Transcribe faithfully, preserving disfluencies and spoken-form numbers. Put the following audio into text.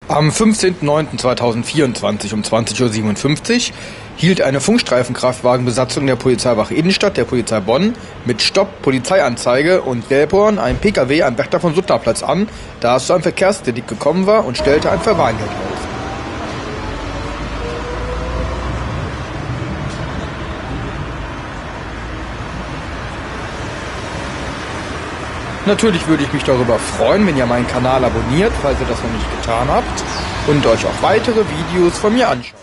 Am fünfzehnten neunten zweitausendvierundzwanzig um zwanzig Uhr siebenundfünfzig hielt eine Funkstreifenkraftwagenbesatzung der Polizeiwache Innenstadt der Polizei Bonn mit Stopp, Polizeianzeige und Gelbhorn einen Pkw am Wächter von Sutterplatz an, da es zu einem Verkehrsdelikt gekommen war, und stellte ein Verwarngeld aus. Natürlich würde ich mich darüber freuen, wenn ihr meinen Kanal abonniert, falls ihr das noch nicht getan habt, und euch auch weitere Videos von mir anschaut.